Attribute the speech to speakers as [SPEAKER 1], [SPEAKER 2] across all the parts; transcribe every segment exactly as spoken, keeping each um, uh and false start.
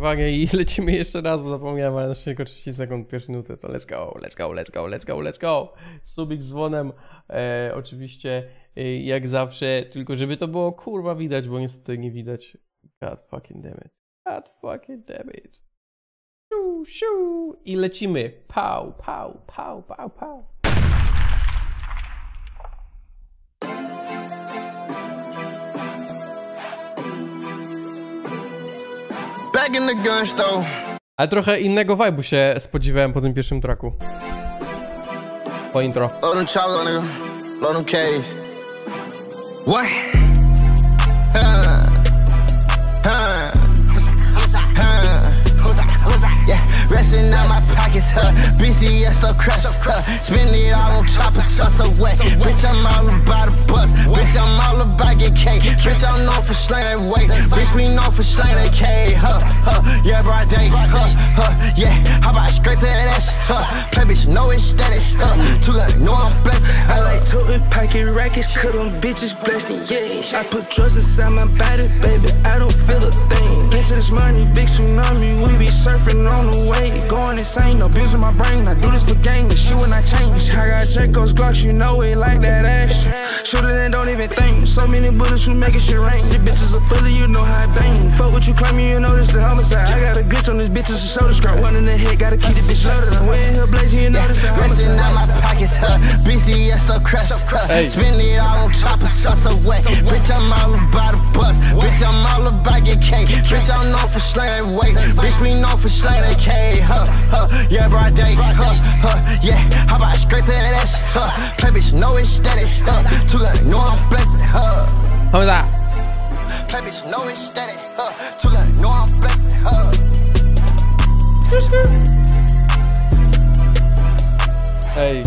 [SPEAKER 1] nagrywania i lecimy jeszcze raz, bo zapomniałem, ale na szczęście tylko trzydzieści sekund, pierwsze minuty, to let's go, let's go, let's go, let's go, let's go. Subik z dzwonem, e, oczywiście e, jak zawsze, tylko żeby to było kurwa widać, bo niestety nie widać. God fucking damn it. God fucking damn it. Siu, siu. I lecimy. Pau, pau, pau, pau, pau.
[SPEAKER 2] Back in the gun store.
[SPEAKER 1] Ale trochę innego vibe'u się spodziewałem po tym pierwszym tracku. Po intro.
[SPEAKER 2] Load them choppers, nigga. Load them K's. What? Huh. Huh. Yeah, resting out my pockets, huh? B C S the crush, huh? Spend it all on choppers, huh? So wet. Bitch, I'm all about the bus. Bitch, I'm all about get cake. Bitch, I'm known for slaying that weight. Bitch, we known for slaying that K, huh? Huh? Yeah, broad day, huh? Huh? Yeah, how about straight to that ass, huh? Play bitch, know it's static, huh? Too good, know I'm blessed.
[SPEAKER 3] I like toting pocket rackets, cut them bitches blessed, yeah. I put trust inside my body, baby, I don't feel a thing. Get to this money, big tsunami, we be surfing on the way. Going insane, no bills in my brain, I do this for gang, the shit when I change. I got Draco's Glocks, you know it like that action. Shoot it and don't even think, so many bullets we making shit rain. These bitches are fully, you know how I bang. Fuck what you claim, you know this the homicide. I got a glitch on this bitch, it's a shoulder strap. One in the head, gotta keep the bitch loaded. I'm way in here blazing, you know this the homicide.
[SPEAKER 2] Resting out my pockets, huh? B C S the crush, huh? Spend it all on choppers, huh? So wet. Bitch, I'm all about the bus. Bitch, I'm all about get cake. Bitch, I'm known for slaying weight. Bitch, we known for slaying that K, huh? Huh? Yeah, broad day, huh? Huh? Yeah, how about straight to that ass, huh? Play bitch, know it's static, huh? Too good, know I'm blessed, huh?
[SPEAKER 1] How that?
[SPEAKER 2] Play bitch, know it's static, huh? Too good, know I'm blessed, huh?
[SPEAKER 1] Ej.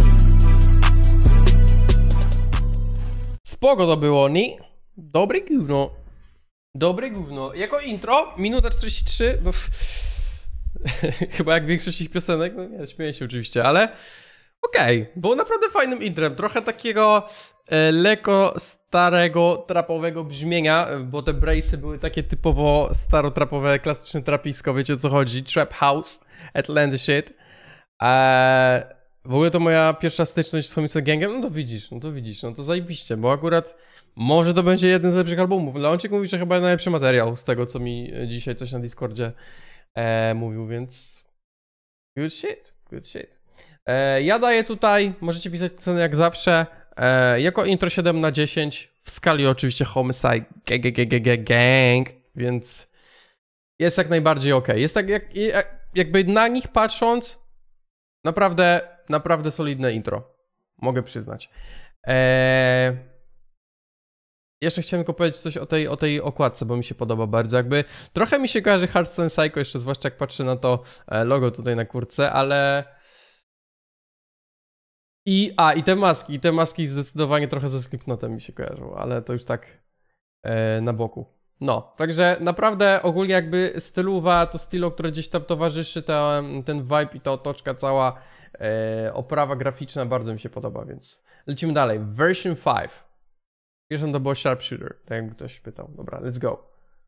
[SPEAKER 1] Spoko to było, nie? Dobre gówno. Dobre gówno. Jako intro, minuta czterdzieści trzy, bo chyba jak większość ich piosenek, no nie, śmieję się oczywiście, ale okej, okay, było naprawdę fajnym intrem, trochę takiego e, lekko starego, trapowego brzmienia, bo te brace'y były takie typowo starotrapowe, klasyczne trapisko, wiecie o co chodzi, Trap House, Atlanta shit. E, w ogóle to moja pierwsza styczność z Homicide Gangiem, no to widzisz, no to widzisz, no to zajebiście, bo akurat może to będzie jeden z lepszych albumów. Leoncik mówi, że chyba najlepszy materiał z tego, co mi dzisiaj coś na Discordzie e, mówił, więc good shit, good shit. E, ja daję tutaj, możecie pisać ceny jak zawsze, e, jako intro siedem na dziesięć, w skali oczywiście Homicide Gang, więc jest jak najbardziej ok. Jest tak jak, jakby na nich patrząc, naprawdę, naprawdę solidne intro, mogę przyznać. E, Jeszcze chciałem tylko powiedzieć coś o tej, o tej okładce, bo mi się podoba bardzo. Jakby trochę mi się kojarzy Hearthstone Psycho, jeszcze zwłaszcza jak patrzę na to logo tutaj na kurtce, ale... I, a, i te maski, i te maski zdecydowanie trochę ze Slipknotem mi się kojarzą, ale to już tak e, na boku. No, także naprawdę ogólnie jakby stylowa, to stylo, które gdzieś tam towarzyszy, ta, ten vibe i ta otoczka cała, e, oprawa graficzna bardzo mi się podoba, więc lecimy dalej. Version pięć. Pierwszą to było Sharpshooter, tak jakby ktoś pytał. Dobra, let's go.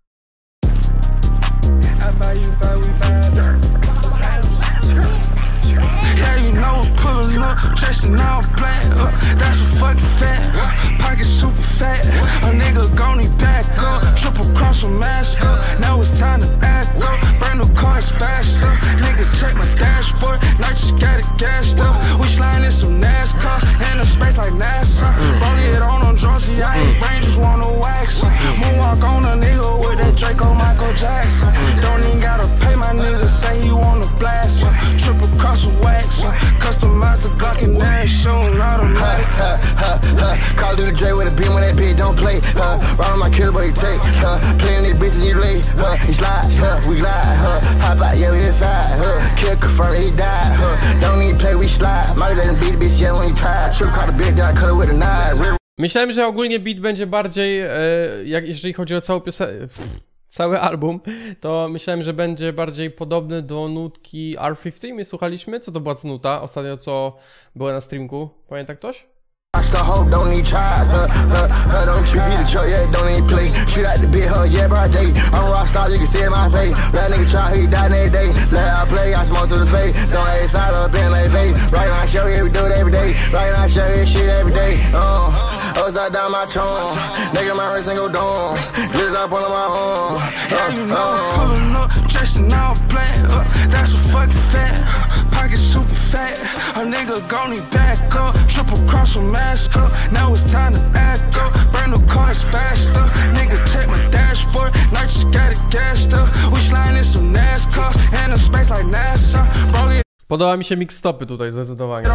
[SPEAKER 3] Yeah, you know, pulling up, dressing all black. Uh, that's a fucking fat. Uh, pocket super fat. A nigga gon' need back up. Triple cross a mask up. Now it's time to act up. Brand new cars faster. Nigga, check my dashboard. Night just got it gassed up. We sliding in some NASCAR. In a space like NASA. Roll it on on drugs. Yeah, his brain just wanna wax. Uh, Moonwalk on a nigga with that Draco Michael Jackson. Don't even gotta pay my nigga. Say he wanna blast. Uh, triple cross a wax. Customize the Glock and then shooting automatic.
[SPEAKER 2] Huh, huh, huh. Call of Duty Dre with a beam when that bitch don't play. Huh, round my killer boy take. Huh, playing these bitches you late. Huh, he slide. Huh, we glide. Huh, hop out, yeah we hit five. Huh, kill confirm he died. Huh, don't need play, we slide. My let him beat the bitch yeah when he tried. Trip caught the bitch, then I cut her with a knife.
[SPEAKER 1] Myślałem, że ogólnie beat będzie bardziej, e, jak jeżeli chodzi o całą piosenkę, cały album, to myślałem, że będzie bardziej podobny do nutki R piętnaście. My słuchaliśmy, co to była za nuta ostatnio, co była na streamku. Pamięta ktoś?
[SPEAKER 2] Watch the hoe, don't need try, her, her, her, don't you beat the truck, yeah, don't even play. She like to beat her, yeah, by day. I'm a rock star, you can see in my face. That nigga try, he die every day. Let I play, I smoke to the face. Don't ask out up in my face. Right now, I show you, we do it every day. Right now, I show you shit every day. Uh, upside down my tongue. Nigga, my wrist ain't go down. Just up on my arm.
[SPEAKER 3] Yeah, you know I'm pulling up, dressing all black. Uh, that's a fucking fat. Pocket super fat. A nigga gon' need back up. Triple cross from mask up. Now it's time to act up. Brand new car is faster. Nigga check my dashboard. Night just got it gassed up. We sliding in some NASCAR. And a space like NASA. Bro, yeah.
[SPEAKER 1] Podoba mi się mixtopy tutaj zdecydowanie.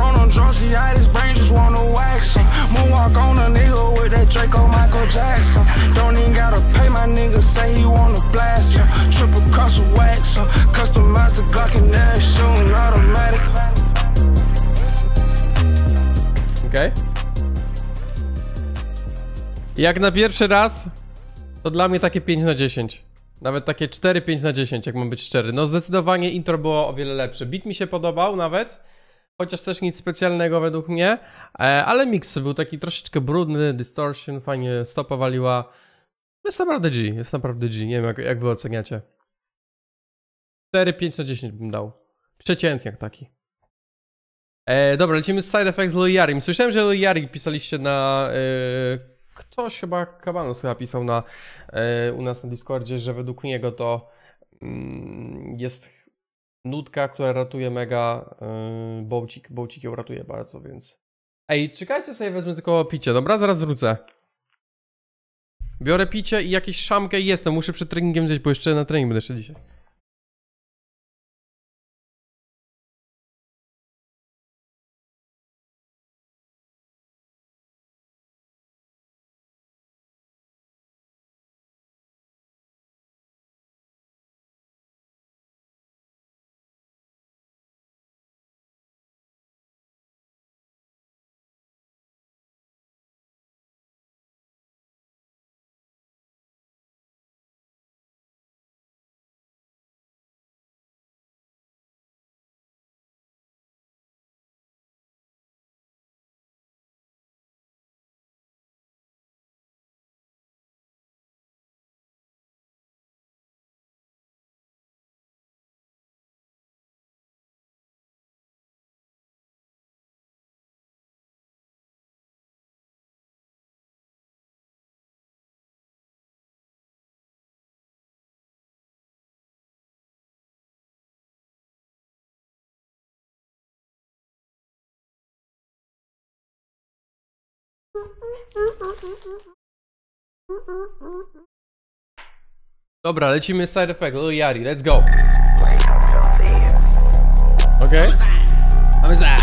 [SPEAKER 1] Okej. Okay. Jak na pierwszy raz, to dla mnie takie pięć na dziesięć. Nawet takie cztery pięć na dziesięć, jak mam być szczery. No zdecydowanie intro było o wiele lepsze. Beat mi się podobał nawet, chociaż też nic specjalnego według mnie, ale mix był taki troszeczkę brudny, distortion, fajnie stopa waliła. Jest naprawdę G, jest naprawdę G, nie wiem jak, jak wy oceniacie. cztery pięć na dziesięć bym dał. Przeciętniak taki. E, dobra, lecimy z Side Effects z Lil Yachty. Słyszałem, że Lil Yachty pisaliście na... E, ktoś chyba, Kabanos chyba pisał na, e, u nas na Discordzie, że według niego to mm, jest nutka, która ratuje mega e, Bołcik. Bołcik ją ratuje bardzo, więc... Ej, czekajcie sobie, wezmę tylko picie, dobra? Zaraz wrócę. Biorę picie i jakieś szamkę i jestem. Muszę przed treningiem zjeść, bo jeszcze na trening będę jeszcze dzisiaj. Dobra, lecimy Side Effect, Lil Yachty, let's go. Okej. Okay. Mamy za.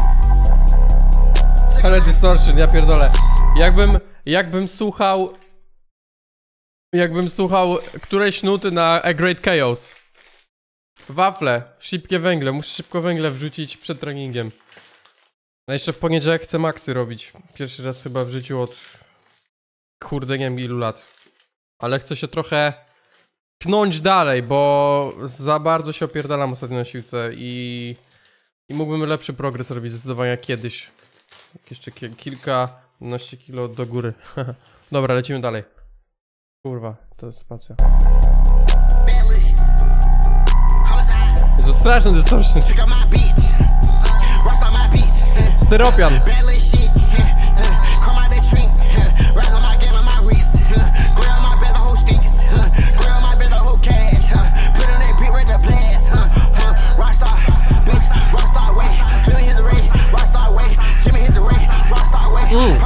[SPEAKER 1] Ale distortion, ja pierdolę. Jakbym, jakbym słuchał... Jakbym słuchał którejś nuty na A Great Chaos. Wafle, szybkie węgle, muszę szybko węgle wrzucić przed treningiem. No jeszcze w poniedziałek chcę maksy robić. Pierwszy raz chyba w życiu od... Kurde, nie wiem ilu lat. Ale chcę się trochę... pchnąć dalej, bo za bardzo się opierdalam ostatnio na siłce i... I mógłbym lepszy progres robić zdecydowanie jak kiedyś. Jeszcze ki kilkanaście kilo do góry. Dobra, lecimy dalej. Kurwa, to jest spacja. Jezu, straszny distortion. Styropian. Mm.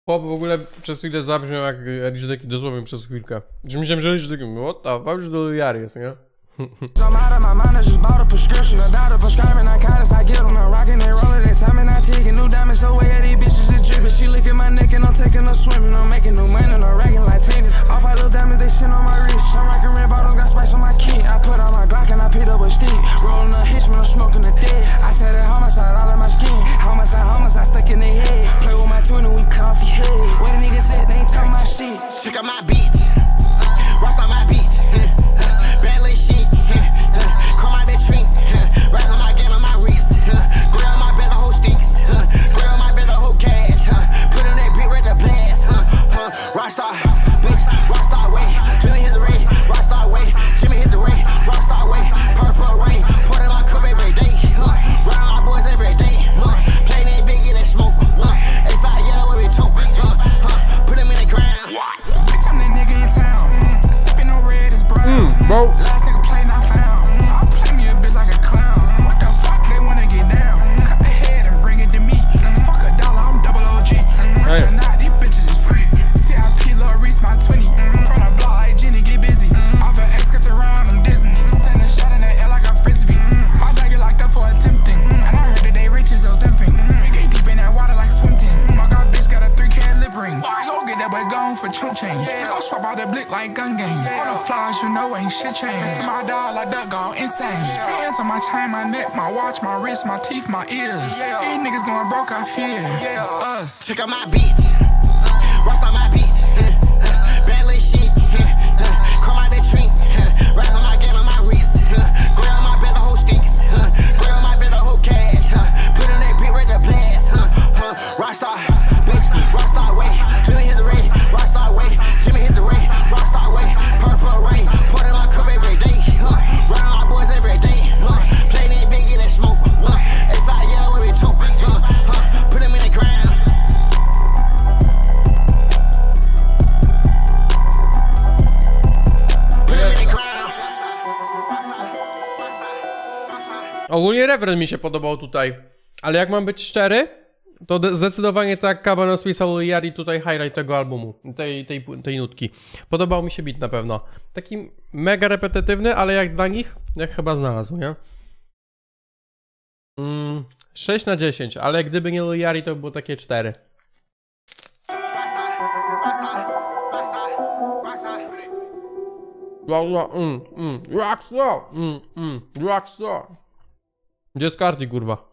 [SPEAKER 1] Chłop w ogóle przez chwilę zabrzmiał jak Rich Deki, dosłownie przez chwilkę. Że myślałem, że Rich Deki, what the fuck, już do Jary jest, nie?
[SPEAKER 3] I'm out of my mind, I just bought a prescription. A doctor prescribing narcotics, I get them. I'm rocking and rolling, they tell me not taking new diamonds away. Yeah, these bitches is dripping. She licking my neck and I'm taking her swimming. I'm making new money, no racking like tennis. All five little diamonds, they sit on my wrist. I'm rocking red bottles, got spice on my kid. I put on my Glock and I picked up a stick. Rolling a hitchman, I'm smoking a dead. I tell that homicide all in my skin. Homicide, homicide, stuck in their head. Play with my twin and we cut off your head. What the niggas said, they ain't talking my shit.
[SPEAKER 2] Check out my beat, rust on my beat, bad little shit. Come out that trink, right on my gun on my wrist. Grill my bed, the whole sticks. Grill my bed, the whole cash. Put in that beat, ready to blast. Rockstar, bitch, rockstar way. Jimmy hit the race, rockstar way. Jimmy hit the race, rockstar way. Purple rain, put in my cup every day. Run on my boys every day. Play that big, get that smoke. A five yellow every choke. Put him in the ground.
[SPEAKER 3] Bitch, I'm that nigga in town. Sipping on red is brown.
[SPEAKER 1] Mm, bro.
[SPEAKER 3] Last nigga play not found. I'll play me a bitch like a clown. What the fuck they wanna get down? Cut the head and bring it to me. Fuck a dollar, I'm double O G. Rich or not, these bitches is free. C I P Lil Reese, my twenty. From the block like Jenny, get busy. Off an X, cut around, I'm Disney. Send a shot in the air like a frisbee. My dog get locked up for attempting. And I heard that they rich as Ozempic. We get deep in that water like swim team. My god bitch got a three K lip ring. I go get that boy gone for chump change. We gon' swap out the blick like gun game. On the flies, you know ain't shit change. My dog like duck gone insane. Hands on my chain, my neck, my watch, my wrist, my teeth, my ears. These niggas going broke, I fear. It's us.
[SPEAKER 2] Check out my beat, rust on my beat, bad little shit. Come out that trink, right on my gun on my wrist. Grill my bed, the whole sticks. Grill my bed, the whole cash. Put in that beat, ready to blast. Rockstar, bitch, rockstar way. Jimmy hit the race, rockstar way. Jimmy hit the race, rockstar way. Purple rain, put in my cup every day. Run on my boys every day. Play that big, get that smoke. A five yellow every choke. Put him in the ground. Put him in the ground.
[SPEAKER 1] Ogólnie refren mi się podobał tutaj. Ale jak mam być szczery, to de- zdecydowanie tak Cabanos pisał Jari tutaj highlight tego albumu, tej, tej, tej nutki. Podobał mi się beat na pewno. Taki mega repetytywny, ale jak dla nich, jak chyba znalazł, nie? Mm, sześć na dziesięć, ale gdyby nie Jari, to by było takie cztery. Rockstar, mm, mm, rockstar, mm, mm, rockstar. Gdzie jest Carti, kurwa?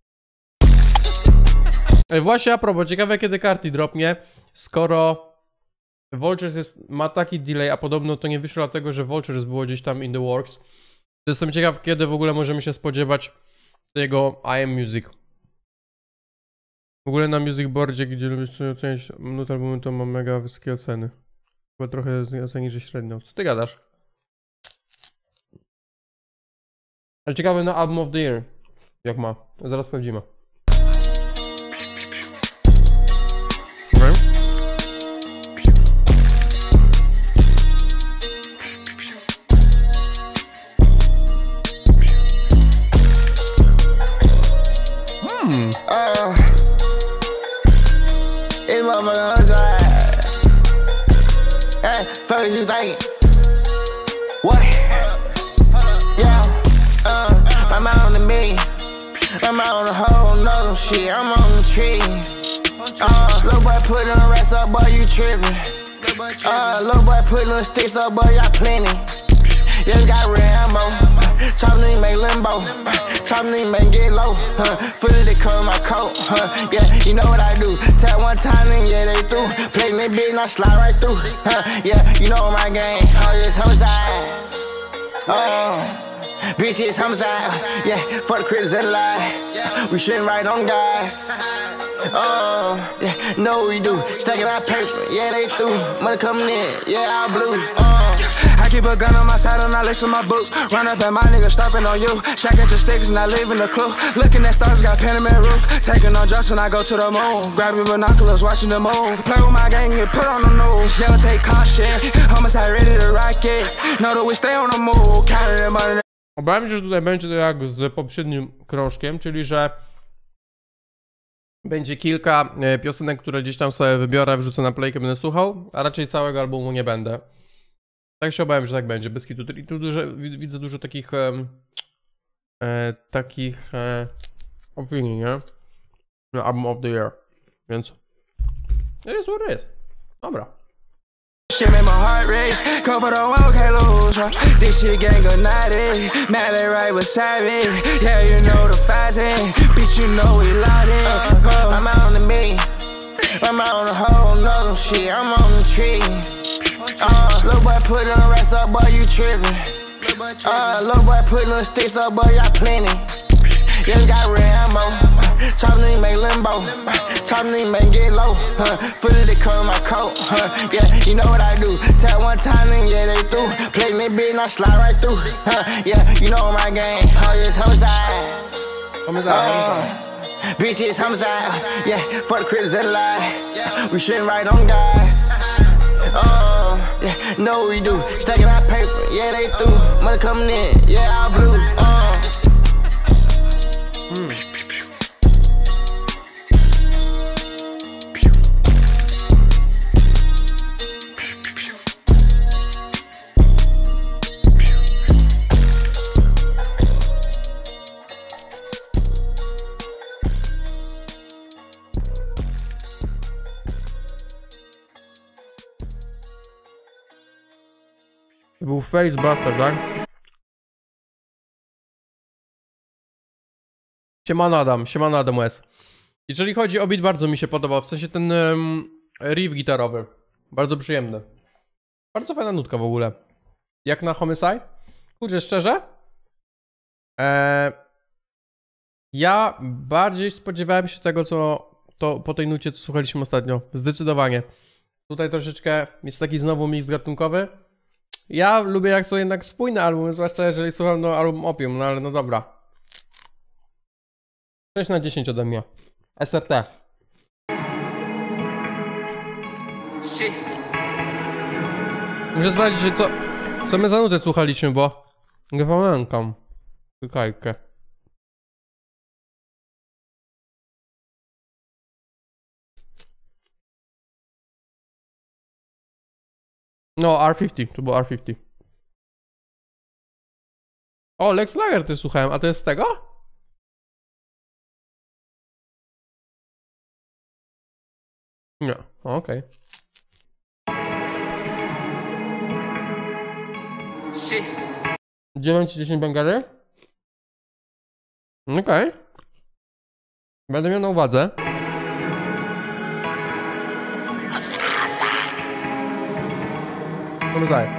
[SPEAKER 1] Ej, właśnie a propos, ciekawe kiedy Carti dropnie, skoro Vultures jest, ma taki delay, a podobno to nie wyszło dlatego, że Vultures było gdzieś tam in the works. To jestem ciekaw, kiedy w ogóle możemy się spodziewać tego I Am Music. W ogóle na Music Boardzie, gdzie lubisz sobie ocenić minut albumu, to mam mega wysokie oceny. Chyba trochę oceni, że średnio. Co ty gadasz? Ale ciekawe na Album of the Year. Jak ma? Zaraz sprawdzimy. Okay. Hmm.
[SPEAKER 2] Uh, it's motherfucker outside. Hey, fuck is you thinking? What? Yeah, uh, I'm out on the million. I'm out on the whole nother shit. I'm on the tree. Uh, little boy putting the rest up, boy, you tripping. Uh, little boy putting the sticks up, boy, y'all plenty. Yeah, got Rambo. Chop nigga make limbo. Chop nigga make get low. Huh. Fully they cover my coat. Huh. Yeah, you know what I do. Tap one time, then yeah, they through. Play me big, and I slide right through. Huh. Yeah, you know my game. Oh, it's homicide. Oh, bitch, it's homicide. Yeah, for the critters that lie. We shouldn't write on guys. Oh, yeah, know we do. Stacking our paper, yeah, they through. Money coming in, yeah, all blue. Oh.
[SPEAKER 3] I keep a gun on my side and I listen my boots. Run up at my nigga, stopping on you. Shacking to sticks and I leaving the clue. Looking at stars, got Panamera roof. Taking on drugs and I go to the moon. Grabbing binoculars, watching the moon. Play with my gang and put on the news. Yeah, take caution. Homicide ready to rock it. Know that we stay on the move. Counting them money.
[SPEAKER 1] Obawiam się, że tutaj będzie to jak z poprzednim krążkiem, czyli że Będzie kilka e, piosenek, które gdzieś tam sobie wybiorę, wrzucę na playkę, będę słuchał, a raczej całego albumu nie będę. Tak się obawiam, że tak będzie, bez kitu. I tu dużo, widzę dużo takich e, e, takich e, opinii, nie? Na album of the year, więc it is what it is. Dobra.
[SPEAKER 3] Shit made my heart race, go for the one, can't lose, huh? This shit gang of ninety, Mally right beside me. Yeah, you know the fashion, bitch, you know we loaded. uh, uh,
[SPEAKER 2] I'm out on the me, I'm out on the whole nother shit, I'm on the tree. Uh, little boy putting the rest up, boy, you tripping. Uh, little boy putting the sticks up, boy, y'all plenty. Yeah, we got Rambo, chopping in make limbo, chopping in make get low, huh? Fully the color of my coat, huh? Yeah, you know what I do. Tap one time, then yeah, they through. Play me big, and I slide right through, huh? Yeah, you know my game. Oh, it's homicide.
[SPEAKER 1] Homicide, homicide.
[SPEAKER 2] Bitch, it's homicide. Yeah, for the critters that lie. We shouldn't write on guys. Oh, yeah, know what we do. Stacking our paper, yeah, they through. Money coming in, yeah, all blue. Oh.
[SPEAKER 1] Hmm. To był Facebuster, tak? Siemano Adam, siemano Adam West. Jeżeli chodzi o beat, bardzo mi się podobał, w sensie ten um, riff gitarowy. Bardzo przyjemny. Bardzo fajna nutka w ogóle. Jak na Homicide? Kurczę, szczerze? Eee, ja bardziej spodziewałem się tego, co to po tej nucie, co słuchaliśmy ostatnio. Zdecydowanie. Tutaj troszeczkę jest taki znowu mix gatunkowy. Ja lubię jak są jednak spójne albumy, zwłaszcza jeżeli słucham no, album Opium, no ale no dobra. sześć na dziesięć ode mnie. S R T. Muszę sprawdzić, co, co my za nutę słuchaliśmy, bo nie pamiętam. Czekajkę. No, R pięćdziesiąt, to było R pięćdziesiąt. O, Lex Lager też słuchałem, a to jest z tego? Nie, okej. Okay. dziewięć dziesięć bangary? Okej. Okay. Będę miał na uwadze. Come inside.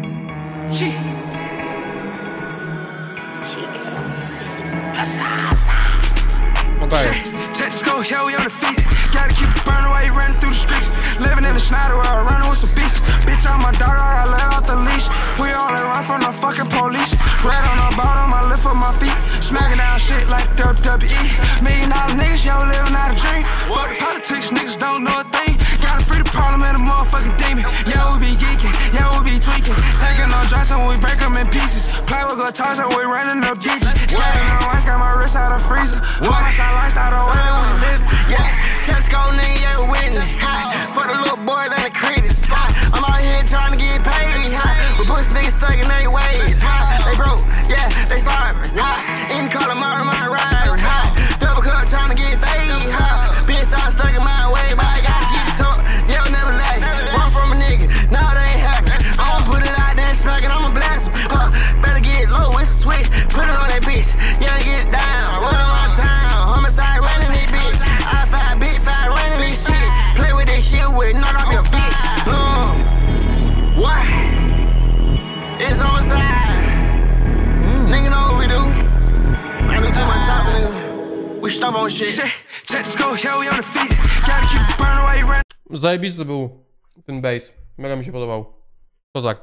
[SPEAKER 1] Okay.
[SPEAKER 3] Just go, yeah, we on the feet. Gotta keep it burning while you running through the streets. Living in the Schneider world, running with some beasts. Bitch, I'm my dog, I let off the leash. We only run from the fucking police. Right on the bottom, I lift up my feet. Smacking down shit like W W E. Million dollar niggas, yo, living out a dream. Fuck politics, niggas don't know a thing. Gotta free the problem and a motherfucking demon. Yeah, we be geeking, yeah, we be tweaking. Taking on drugs and we break them in pieces. Play with guitars and we running up digits. Skating on ice, got my wrist out of freezer. All my side lifestyle, the way we live.
[SPEAKER 2] Yeah, just go nigga, yeah, witness. High for the little boys and the critics. High, I'm out here trying to get paid. High, we push niggas stuck in their ways. High, they broke, yeah, they starving. High, in call them out of my ride. High, double cup trying to get paid. High, being side stuck in my way, but I gotta keep it talk. Yeah, never lag. Run from a nigga, nah, they ain't happy. I'ma put it out there and smack it, I'ma blast them. Huh, better get low, it's a switch. Put it on that bitch, yeah, get down. Run around town, homicide running this bitch. I five, big five running this shit. Play with this shit with knock off your bitch. Um, what? It's on side. Mm. Nigga know what we do. I ain't too much talk, nigga. We stomp on shit.
[SPEAKER 3] Just go, yeah, we on the feet. Gotta keep it burning while you run.
[SPEAKER 1] Zajebisty był ten bass. Mega mi się podobał. To tak.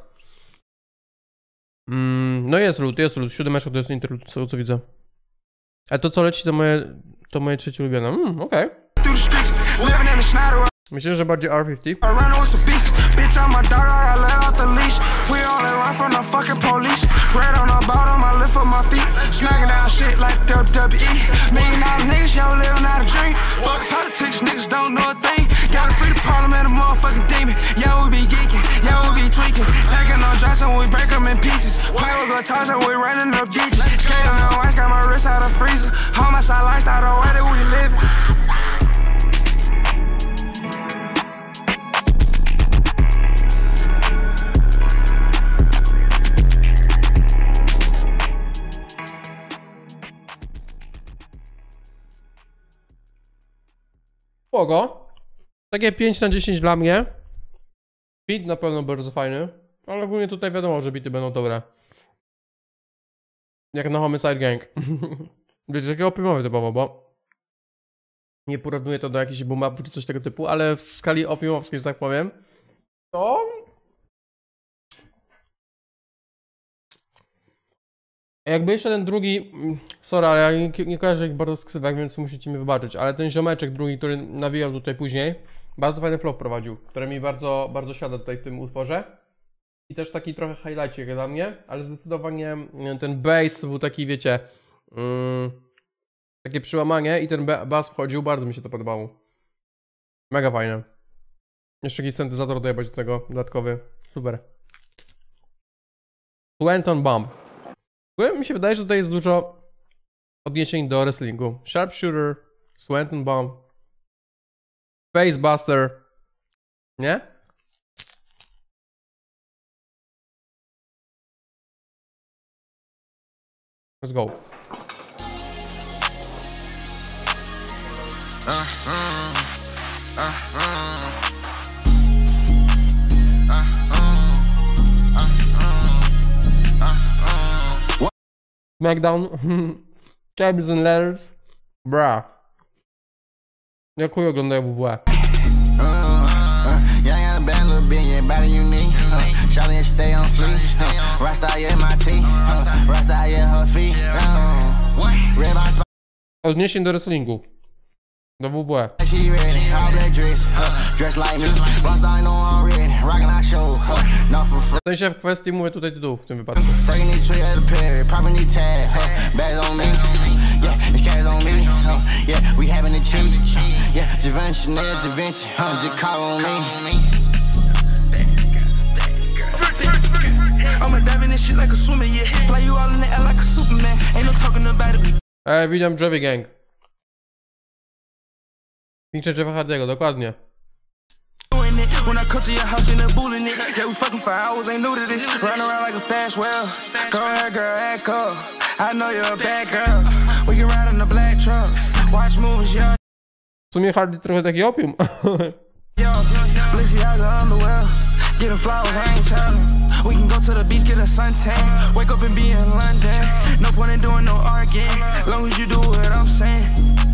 [SPEAKER 1] Mm, no jest lód, jest lód. Siódemeczka to jest interlud, co, co widzę. A to co leci to moje, to moje trzecie ulubione. Mm, okej. Okay. Myślę, że bardziej R pięćdziesiąt.
[SPEAKER 3] Bitch, I'm my dog, I let off the leash. We only run from the fucking police. Red on the bottom, I lift up my feet. Smacking down shit like W W E. Million dollar niggas, yo, living out a dream. Fuck niggas don't know a thing. Got a free the problem and a motherfucking demon. Yeah, we be geeking, yeah, we be tweaking. Taking on drops and we break them in pieces. Play with go toss and we running up ditches. Skate on the ice, got my wrist out of freezer. Homicide lifestyle, the way that we living.
[SPEAKER 1] Spoko. Takie pięć na dziesięć dla mnie. Beat na pewno bardzo fajny. Ale ogólnie tutaj wiadomo, że bity będą dobre. Jak na Homicide Gang. Wiecie, takie opimowe typowo, bo nie porównuję to do jakichś boom-upów czy coś tego typu, ale w skali opimowskiej, że tak powiem, to jakby jeszcze ten drugi, sorry, ale ja nie, nie kojarzę ich bardzo z ksywek, więc musicie mi wybaczyć, ale ten ziomeczek drugi, który nawijał tutaj później, bardzo fajny flow prowadził, który mi bardzo, bardzo siada tutaj w tym utworze. I też taki trochę highlightik dla mnie, ale zdecydowanie ten bass był taki, wiecie, um, takie przełamanie i ten bass wchodził, bardzo mi się to podobało. Mega fajne. Jeszcze jakiś syntezator dojebać do tego, dodatkowy, super. Swanton Bomb. Mi się wydaje, że tutaj jest dużo odniesień do wrestlingu. Sharpshooter, Swanton Bomb, Facebuster, nie? Let's go. Smackdown. Chaps and letters. Bra. Jak chuj oglądają W W E. Odniesień do wrestlingu. Do W W E. W sensie w kwestii mówię tutaj tytułów w tym wypadku. Ej, widziałem Jovi Gang. Pięknie Jeffa Hardiego, dokładnie. When I come to your house in the bull in it, yeah, we fucking for hours, ain't new to this. Run around like a fast well. Go ahead, girl, act up. I know you're a bad girl. We can ride in the black truck. Watch movies, yeah. W sumie Hardy trochę taki opium. Balenciaga underwear. Getting flowers, I ain't telling. We can go to the beach, get a suntan. Wake up and be in London. No point in doing no arguing. Long as you do what I'm saying.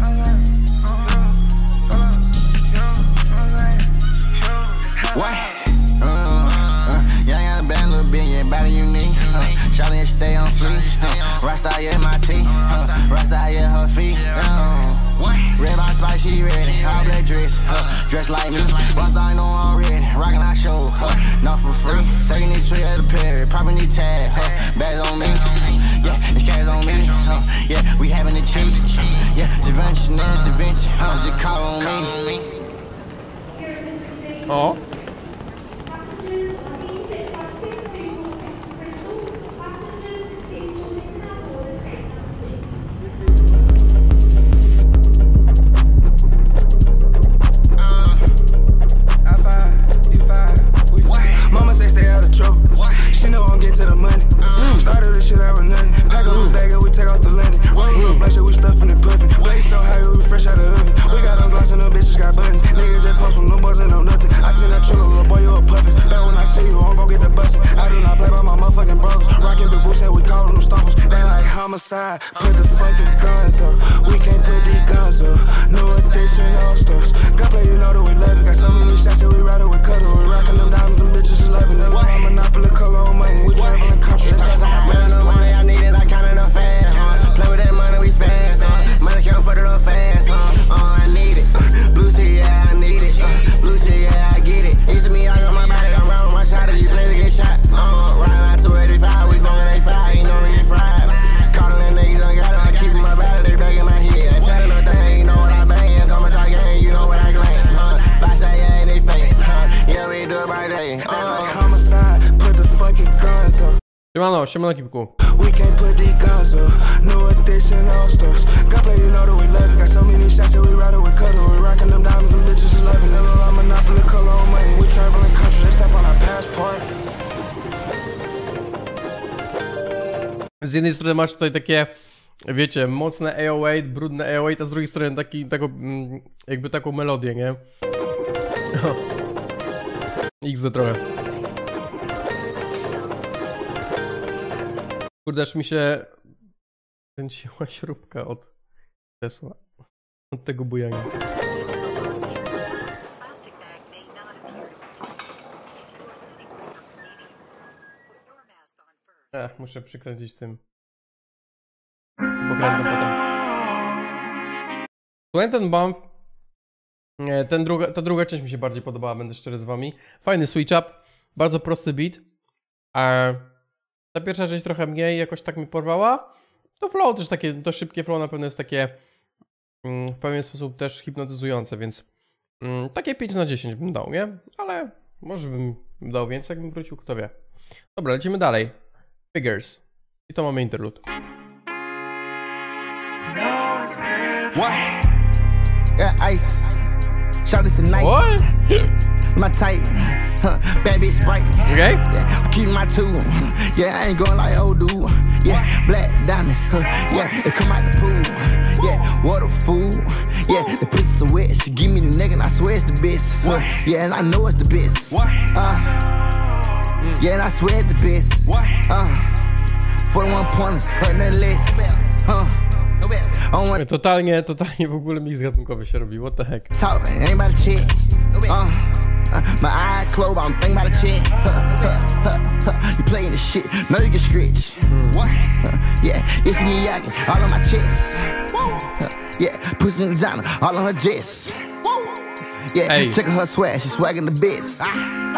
[SPEAKER 1] What? Uh, uh, young and a bad little bit, yeah, body unique. Uh, Shawty and stay on fleek. Uh, Rasta, yeah, my tea. Uh, Rasta, yeah, her feet. Uh, red bottom spot, she ready. All black dress, uh, dress like me. Rasta, I know I'm ready. Rockin' our show, uh, not for free. Taking these tree at the Perry, popping these tags. Uh, bags on me. Yeah, it's cash on me. Uh, yeah, we having the cheese. Yeah, Givenchy, Chanel, Da Vinci. Uh, just call on me. Oh. Put the fucking guns up. We can't put these guns up. No addition, all stars. Gunplay, you know that we love it. Got so many shots that we ride it with cutter. We rockin' them diamonds, them bitches just loving it. I'm monopoly, color on money. We travelin' country. Man, the money I needed, I counted up fast. Huh? Play with that money, we spaz. Huh? Money can't fuck it up fast. Huh? Uh, I need it. Uh, blue tea, yeah, I need it. Uh, blue tea, yeah, I get it. Easy me, I got my body, I'm round with my shot. If you play to get shot. Uh, riding out two eighty-five, we going eighty-five. Ain't no to get fried. Calling them niggas, I got it, I keep my body, they back in my head. I tell them nothing, ain't no Siemano, siemano kipku.
[SPEAKER 3] We can't put these guns up. No addition, all stars. God play, you know that we love it. Got so many shots that we ride it with cutter. We rockin' them diamonds, them bitches is loving. Little on monopoly, color on money. We traveling country, they step on our passport.
[SPEAKER 1] Z jednej strony masz tutaj takie, wiecie, mocne eight oh eight, brudne eight oh eight, a z drugiej strony taki, taką, jakby taką melodię, nie? X D trochę. Kurde, aż mi się kręciła śrubka od Tesla, od tego bujania. Ech, muszę przykręcić tym. Pokręcę potem. Słuchaj, ten bump. Ten druga, ta druga część mi się bardziej podobała, będę szczery z wami. Fajny switch up, bardzo prosty beat. A ta pierwsza część trochę mniej jakoś tak mi porwała. To flow też takie, to szybkie flow na pewno jest takie w pewien sposób też hipnotyzujące, więc mm, takie pięć na dziesięć bym dał, nie? Ale może bym dał więcej, jakbym wrócił, kto wie. Dobra, lecimy dalej. Figures. I to mamy interlude.
[SPEAKER 2] What? Yeah, ice. Shout this a nice.
[SPEAKER 1] What?
[SPEAKER 2] My type. Huh. Bad bitch bright.
[SPEAKER 1] Okay.
[SPEAKER 2] Yeah, keep my tool. Yeah, I ain't going like old dude. Yeah, black diamonds. Huh. Yeah, they come out the pool. Yeah, water fool. Yeah, the pussy so wet. She give me the nigga and I swear it's the best. Huh. Yeah, and I know it's the best. Uh, yeah, and I swear it's the best. Uh, forty-one pointers, her nothing less. Huh.
[SPEAKER 1] Totalnie, totalnie w ogóle mix gatunkowy się robi, what the heck.
[SPEAKER 2] Talk, ain't about a chick. Uh, uh, my eye closed, I'm thinking about a chick. Huh, huh, huh, huh. You playing the shit, know you get scratch. Mm. What? Uh, yeah, it's me, I get all on my chest. Uh, yeah, pussy in designer, all on her dress. Yeah, hey. Check out her swag, she swagging the best. Ah.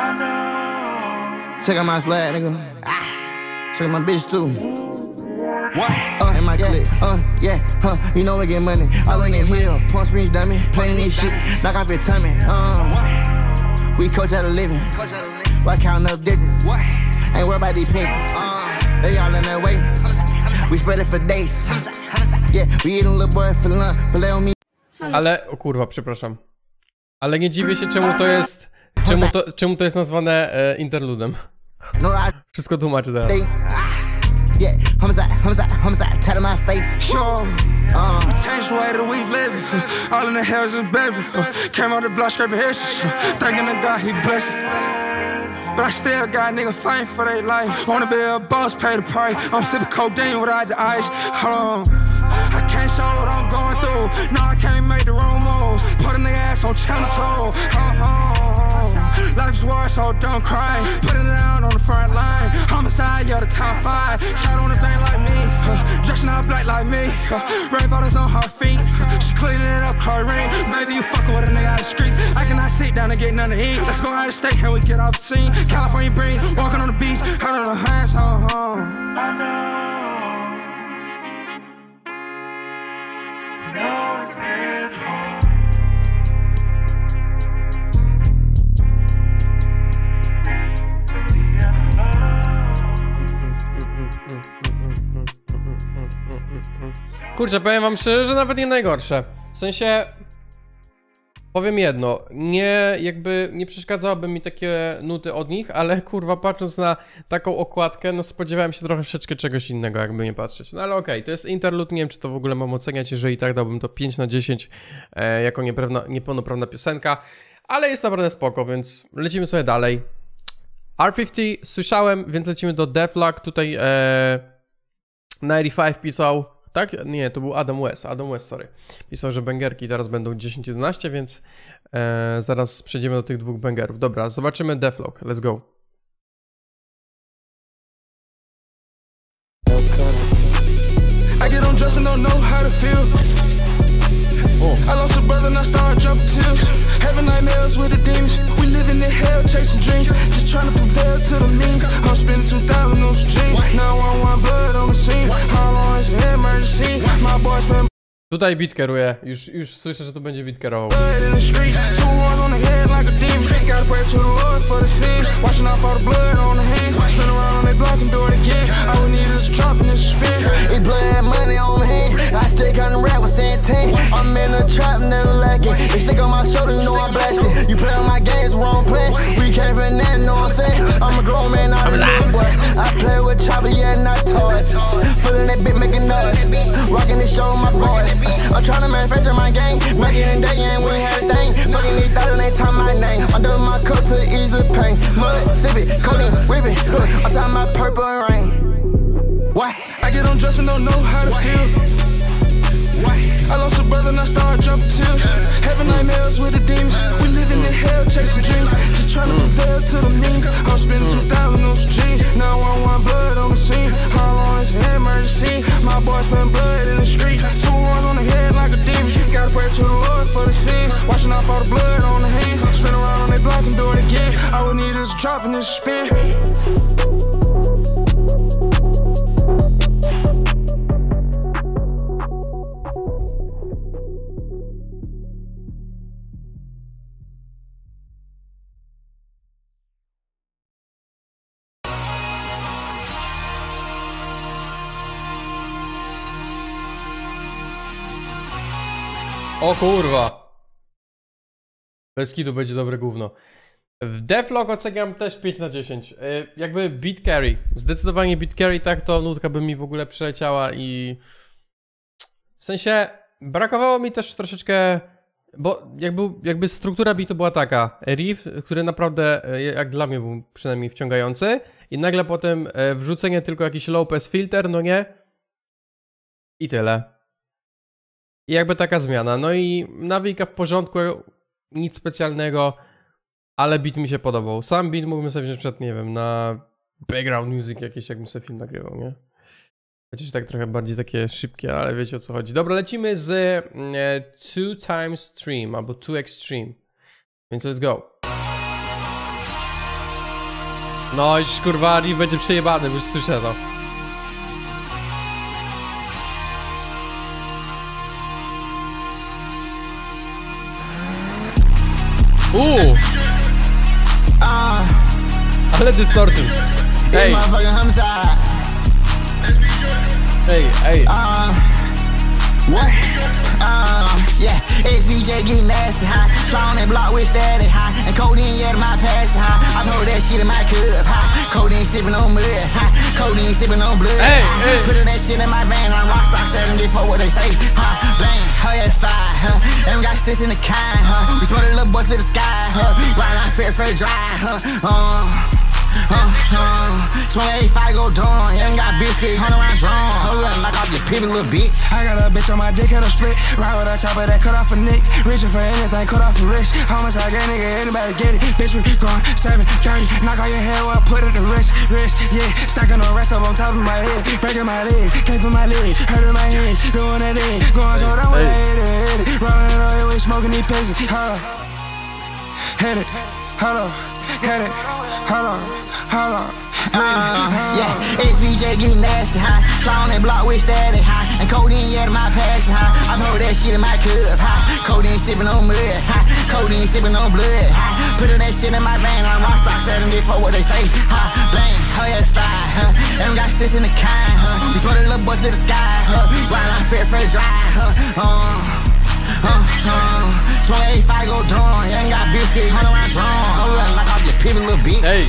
[SPEAKER 2] Check out my flag, nigga. Ah. Check out my bitch too. What? Uh, in my yeah. clip, uh, yeah, huh, you know we get money. All on that hill, Palm Springs dummy, playing this shit, knock off your tummy, uh. We coach out of living, why counting up digits? What? Ain't worried about these pensions, uh. They all in that way, we spread it for days. Yeah, we eat a little boy for lunch, filet on me.
[SPEAKER 1] Ale, o kurwa, przepraszam. Ale nie dziwię się, czemu to jest, czemu to, czemu to jest nazwane e, interludem. Wszystko tłumaczy teraz.
[SPEAKER 2] Yeah, homicide, homicide, homicide, tat on my face.
[SPEAKER 3] Sure. Uh, Change the way that we live. Uh, all in the hell just baby. Uh, came out the block scraping hair. Uh, thanking the God he blesses. But I still got nigga fighting for their life. Wanna be a boss, pay the price. I'm sipping codeine without the ice. Hold on. I can't show what I'm going through. No, I can't make the wrong moves. Put a nigga ass on channel two. Uh-huh. Life's war, so don't cry. Putting it out on the front line. Homicide, you're the top five. Try on a thing like me. Uh, dressing all black like me. Uh, Rainbows on her feet. Uh, she cleaning it up, chlorine. Maybe you fucking with a nigga out the streets. I cannot sit down and get nothing to eat. Let's go out of state and we get off the scene. California breeze, walking on the beach. Hurt on the hands, uh-huh. I know. I know it's been hard.
[SPEAKER 1] Kurczę, powiem wam szczerze, że nawet nie najgorsze. W sensie, powiem jedno, nie jakby nie przeszkadzałoby mi takie nuty od nich, ale kurwa, patrząc na taką okładkę, no spodziewałem się troszeczkę czegoś innego, jakby nie patrzeć. No ale okej, okay, to jest interlude, nie wiem, czy to w ogóle mam oceniać, jeżeli tak, dałbym to pięć na dziesięć e, jako niepewna, niepełnoprawna piosenka, ale jest naprawdę spoko, więc lecimy sobie dalej. R pięćdziesiąt słyszałem, więc lecimy do Deflog, tutaj e, dziewięćdziesiąt pięć pisał, tak? Nie, to był Adam West, Adam West, sorry. Pisał, że bangerki teraz będą dziesięć jedenaście, więc e, zaraz przejdziemy do tych dwóch bangerów. Dobra, zobaczymy Deflog, let's go.
[SPEAKER 3] I get on dress and don't know how to feel. Oh. I lost a brother and I started jumping tills. Having nightmares with the demons. We live in the hell chasing dreams. Just trying to prevail to the means. I'm spending two thousand on some jeans. nine one one blood on the scene. How long is the emergency? My boy spend.
[SPEAKER 1] Tutaj beat kieruje, już, już słyszę, że to będzie beat kierował.
[SPEAKER 2] I'm tryna manufacture my game, making it day and we had a thing. Fucking these thoughts and they talk my name. Under my cup to ease the pain. Mud, sip it, codeine, whip it. I'm talking my purple rain. Why?
[SPEAKER 3] I get undressed and don't know how to feel. Why? I lost a brother and I started jumping tears. Having nightmares with the demons. We living in hell, chasing dreams. Just trying to prevail to the means. I'm spending two thousand on some jeans. Now I want blood on the scene. How long is an emergency? My boy spend blood in the street. Two ones on the head like a demon. Gotta pray to the Lord for the sins. Washing off all the blood on the hands. Spin around on their block and do it again. All we need is a drop and this spin.
[SPEAKER 1] O kurwa. Bez kitu będzie dobre gówno. W Devlog oceniam też pięć na dziesięć. Yy, jakby beat carry. Zdecydowanie beat carry, tak to nutka by mi w ogóle przeleciała i... W sensie brakowało mi też troszeczkę... Bo jakby, jakby struktura beatu była taka. Riff, który naprawdę, jak dla mnie był przynajmniej wciągający. I nagle potem wrzucenie tylko jakiś low pass filter, no nie? I tyle. I jakby taka zmiana. No i nawika w porządku, nic specjalnego, ale beat mi się podobał. Sam beat mógłbym sobie wziąć przed, nie wiem, na background music jakieś, jakbym sobie film nagrywał, nie? Chociaż tak trochę bardziej takie szybkie, ale wiecie o co chodzi. Dobra, lecimy z e, two times stream, albo two extreme. Więc let's go. No już kurwa, Riff będzie przejebany, już słyszę to. Uuu! Ale distortion. Ej! Ej, ej!
[SPEAKER 2] Yeah, X V J getting nasty high. Fly on that block with static high. And codeine, yeah, my passion high. I know that shit in my cup high. Codeine sipping on mud high. Codeine sipping on blood high. Putting that shit in my van. I'm rock star selling before what they say. Huh? Bang, her at fire, huh? And we got sticks in the kind, huh? We smell a little boy to the sky, huh? Right now, fair, fair, dry, huh? Uh. Uh, uh, Smoke eighty-five go dawn, you ain't got biscuit, hunt around drawn. Hold up, knock off your pivot, little bitch.
[SPEAKER 3] I got a bitch on my dick, had a split. Ride with a chopper that cut off a neck. Reaching for anything, cut off a wrist. How much I get, nigga, anybody get it. Bitch, we gone seven thirty. Knock on your head, up, put it to wrist, wrist, yeah. Stacking the rest up on top of my head. Breaking my legs, came from my legs, hurting my head. Doing that thing, going so down with it, hit it. Rolling it all the way, smoking these pizzas. Hold up, hit it, hold up, hit it, hold up, hold up.
[SPEAKER 2] Uh, yeah, X V J getting nasty high. Fly on that block with static high. And codeine, yeah, my passion high. I know that shit in my cup high. Codeine sipping on mud high. Codeine sipping on blood high. Putting that shit in my van. I'm rock star selling before what they say. Huh? Bang, her at fire, huh? And we got sticks in the kind, huh? We smell a little boy to the sky, huh? Right now, fair, fair, dry, huh? Uh, uh, uh. Smoke eighty-five go dawn. You ain't got biscuit, hunt around drawn. Hold up, knock off your pivot, little bitch.
[SPEAKER 1] Hey.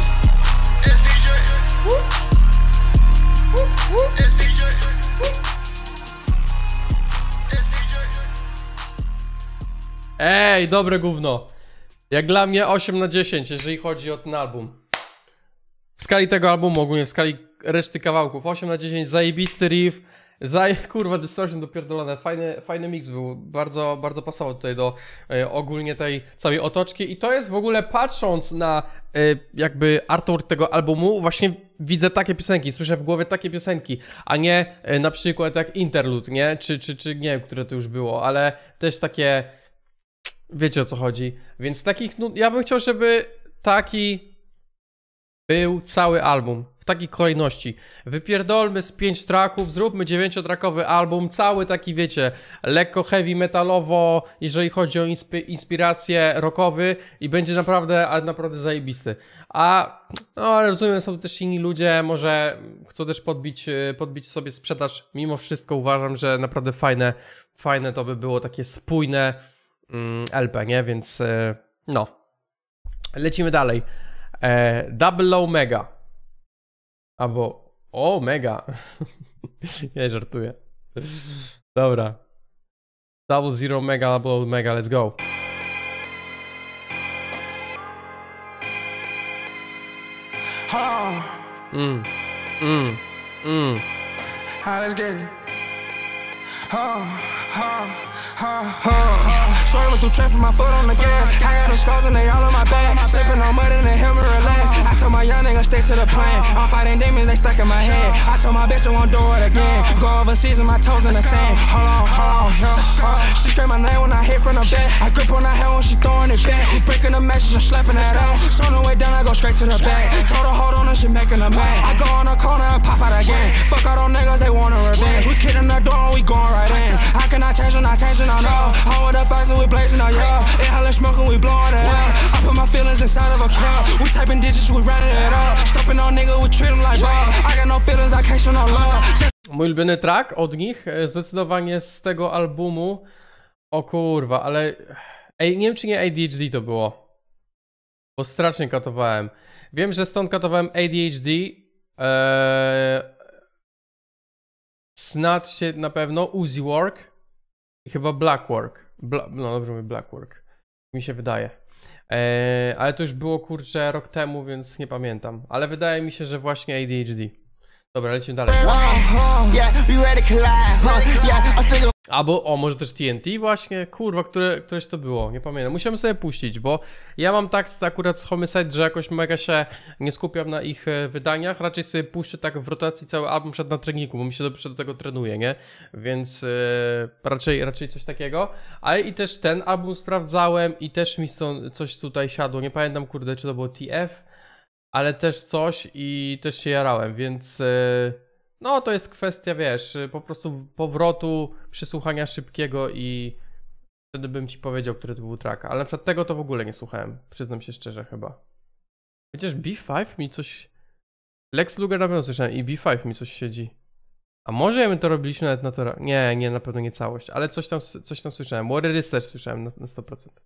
[SPEAKER 1] Ej, dobre gówno. Jak dla mnie osiem na dziesięć, jeżeli chodzi o ten album. W skali tego albumu, ogólnie w skali reszty kawałków. osiem na dziesięć, zajebisty riff. Zaj... Kurwa, distortion dopierdolone. Fajny, fajny mix był. Bardzo, bardzo pasował tutaj do e, ogólnie tej całej otoczki. I to jest w ogóle, patrząc na e, jakby artwork tego albumu, właśnie widzę takie piosenki, słyszę w głowie takie piosenki, a nie e, na przykład jak Interlude, nie? Czy, czy, czy nie wiem, które to już było, ale też takie... Wiecie o co chodzi. Więc takich, no, ja bym chciał, żeby taki był cały album. w takiej kolejności. Wypierdolmy z pięć tracków, zróbmy dziewięciotrakowy album, cały taki, wiecie, lekko heavy metalowo, jeżeli chodzi o inspi inspirację rockowy i będzie naprawdę, ale naprawdę zajebisty. A no, rozumiem, są też inni ludzie, może chcą też podbić, podbić sobie sprzedaż. Mimo wszystko uważam, że naprawdę fajne, fajne to by było takie spójne mm, L P, nie? Więc no, lecimy dalej. E, Double Low Mega. Albo, o, Mega. Nie, żartuję. Dobra. Double Zero Mega, Double Low Mega, let's go. Mm, mm, mm.
[SPEAKER 3] Let's get it. Huh, huh, huh, huh. Swerving through traffic, my foot on the gas. I got the scars and they all on my back. Sipping on mud and they help me relax. I told my young nigga stay to the plan. I'm fighting demons, they stuck in my head. I told my bitch I won't do it again. Go overseas with my toes in the sand. Hold on, hold on, yeah. Uh, she scream my name when I hit from the back. I grip on her hair when she throwing it back. Breaking the message and slapping that ass. So on the way down, I go straight to the back. Told her hold on and she making a mad. I go on the corner and pop out again. Fuck all those niggas, they want a revenge. We kidding the door and we going right in. How can I change when I changing on no? Home with the facts and we blazing on yo. Inhaling smoke and we blowing it up. I put my feelings inside of a cup. We typing digits, we running it up. Stopping on nigga, we treat them like ball. I got no feelings, I can't show no love.
[SPEAKER 1] Mój ulubiony track od nich, zdecydowanie z tego albumu. O kurwa, ale... Ej, nie wiem czy nie A D H D to było. Bo strasznie katowałem. Wiem, że stąd katowałem A D H D. Eee... Snatch się na pewno, Uzi Work i chyba Black Work. Bla, no dobrze mówię, Black Work. Mi się wydaje. Eee, ale to już było kurczę rok temu, więc nie pamiętam. Ale wydaje mi się, że właśnie A D H D. Dobra, lecimy dalej. Albo, o, może też T N T właśnie, kurwa, które, któreś to było, nie pamiętam. Musiałem sobie puścić, bo ja mam tak akurat z Homicide, że jakoś mega się nie skupiam na ich wydaniach. Raczej sobie puszczę tak w rotacji cały album przed na treningu, bo mi się dobrze do tego trenuje, nie? Więc yy, raczej, raczej coś takiego. Ale i też ten album sprawdzałem i też mi stąd coś tutaj siadło. Nie pamiętam, kurde, czy to było T F, ale też coś i też się jarałem, więc... Yy, no to jest kwestia, wiesz, po prostu powrotu, przysłuchania szybkiego i wtedy bym ci powiedział, który to był track. Ale na przykład tego to w ogóle nie słuchałem, przyznam się szczerze chyba. Chociaż B pięć mi coś... Lex Luger na pewno słyszałem i B pięć mi coś siedzi. A może my to robiliśmy nawet na to... Nie, nie, na pewno nie całość, ale coś tam, coś tam słyszałem. Warriors też słyszałem na, na sto procent.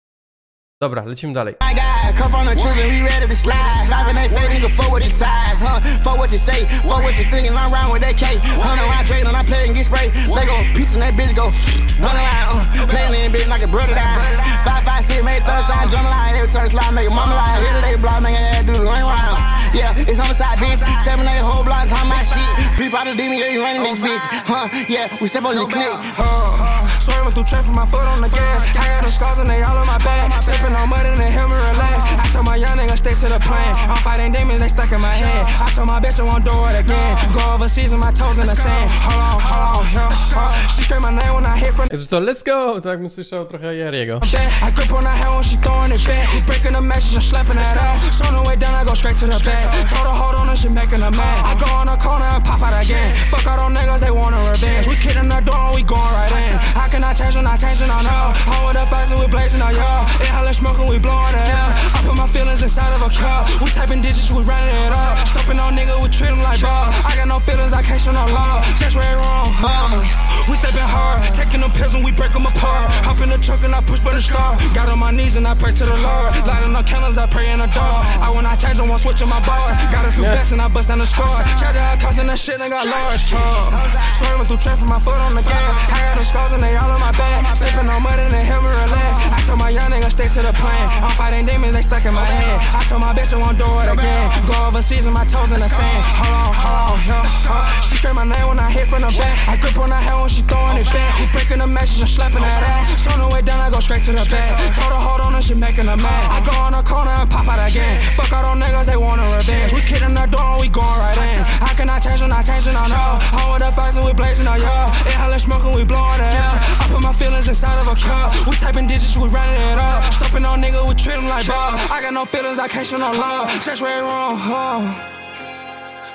[SPEAKER 1] Dobra, lecimy dalej.
[SPEAKER 2] Come from the truth and we ready to slide. Slide in that face, nigga, fuck what it ties, huh? Fuck what you say, fuck what you thinking. I'm round with that K. Hundred round trade and I play and get sprayed. Lego pizza and that bitch go. Run around, uh, playing in bitch like a brother down. Five, five, six, make third side, drum line. Every turn slide, make a mama line. Here today, block, make an ass do the ring round. Yeah, it's homicide, bitch. Seven, eight, whole block, talking my shit. Free by the demon, they running this bitch, huh? Yeah, we step on your click.
[SPEAKER 3] Swerving through traffic, my foot on the gas. I got the scars and they all on my back. Sipping on mud and they help me relax. I told my young nigga stay to the plan. I'm fighting demons, they stuck in my head. I told my bitch I won't do it again. Go overseas with my toes in the sand. Hold on, hold on, yeah. Uh, she scream my name when I hit from.
[SPEAKER 1] Jezu, to let's go! Tak bym słyszał trochę Jeriego.
[SPEAKER 3] I grip on her hair when she throwing it back. Breaking the message and slapping that ass. So on the way down, I go straight to the back. Told her hold on and she making a mad. I go on the corner and pop out again. Fuck all those niggas, they want a revenge. We kidding the door and we going right in. How can I change when I changing on her? Home with the facts and we blazing on y'all. Inhaling smoke and we blowing it up. I put my feelings inside of a cup. We typing digits, we running it up. Stopping on nigga, we treat them like ball. I got no feelings, I can't show no love. That's where it wrong. Uh, we stepping hard, taking them pills and we break them apart. Hop in the truck and I push by the start. Got on my knees and I pray to the Lord. Lighting up candles, I pray in the dark. I when I change, I won't switch on my bars. Got a few yeah. bets and I bust down the score. Tried to have cost and that shit, I got large. Uh, swerving through traffic, my foot on the gas. I got the scars and they all on my back. Sipping on mud and they help me relax. I told my young nigga stay to the plan. I'm fighting demons, they stuck in my head. I told my bitch I won't do it again. Go overseas with my toes in the sand. Hold on, hold on, yeah. Uh, she scream my name when I hit from the back. I grip on her hair when she throwing it back. Breaking the message and slapping that ass. So on the way down, I go straight to the back. Told her hold on and she making a mad. I go on the corner and pop out again. Fuck all those niggas, they want a revenge. We kidding the door and we going right in. How can I change when I changing on her? Home with the facts and we blazing on y'all. Inhaling smoke and we blowing it up. I put my feelings inside of a cup. We typing digits, we running it up. Stopping on nigga, we treat them like ball. I got no feelings, I can't show no love. That's where it wrong, huh?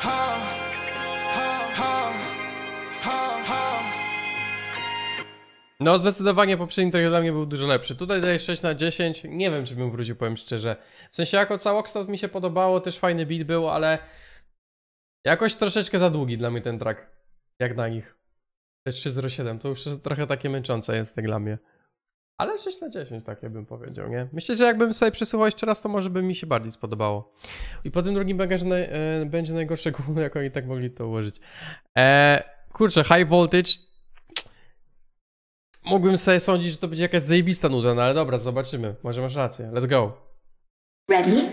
[SPEAKER 1] No zdecydowanie poprzedni trailer dla mnie był dużo lepszy. Tutaj daję sześć na dziesięć. Nie wiem, czy bym wrócił, powiem szczerze. W sensie jako całokształt mi się podobało, też fajny beat był, ale jakoś troszeczkę za długi dla mnie ten track. Jak na nich. trzy zero siedem to już trochę takie męczące jest jak dla mnie. Ale sześć na dziesięć takie bym powiedział, nie? Myślę, że jakbym sobie przesłuchał jeszcze raz, to może by mi się bardziej spodobało. I po tym drugim będzie, naj, e, będzie najgorsze gówno, jak oni tak mogli to ułożyć. E, kurczę, High Voltage. Mógłbym sobie sądzić, że to będzie jakaś zajebista nuda, no ale dobra, zobaczymy. Może masz rację. Let's go.
[SPEAKER 4] Ready?